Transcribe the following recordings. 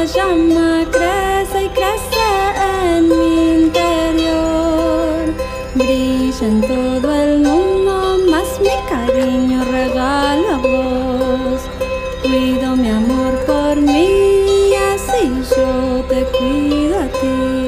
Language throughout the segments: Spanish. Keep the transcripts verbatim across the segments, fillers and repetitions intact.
llama crece y crece en mi interior. Brilla en todo el mundo, más mi cariño regalo a vos. Cuido mi amor por mí, así yo te cuido a ti.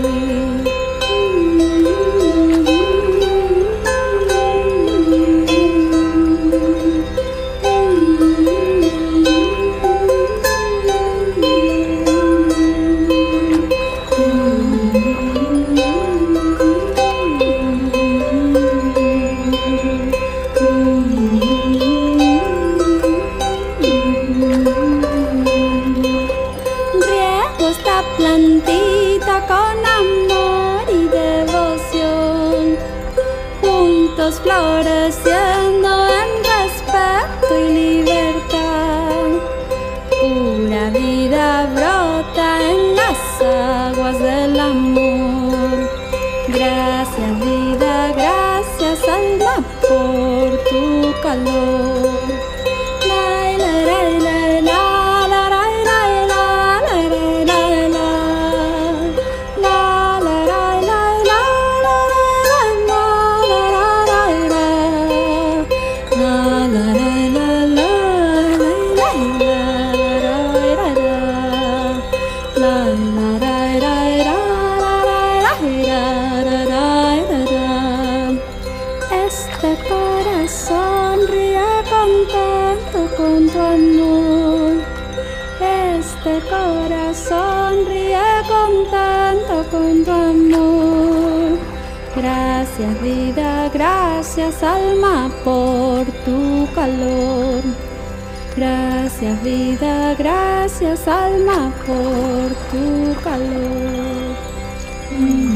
Esta plantita con amor y devoción, juntos floreciendo en respeto y libertad. Pura vida brota en las aguas del amor. Gracias vida, gracias alma por tu calor. La, la, la, la, la. Este corazón ríe contento con tu amor. Este corazón ríe contento con tu amor. Gracias vida, gracias alma por tu calor. Gracias vida, gracias alma por tu calor.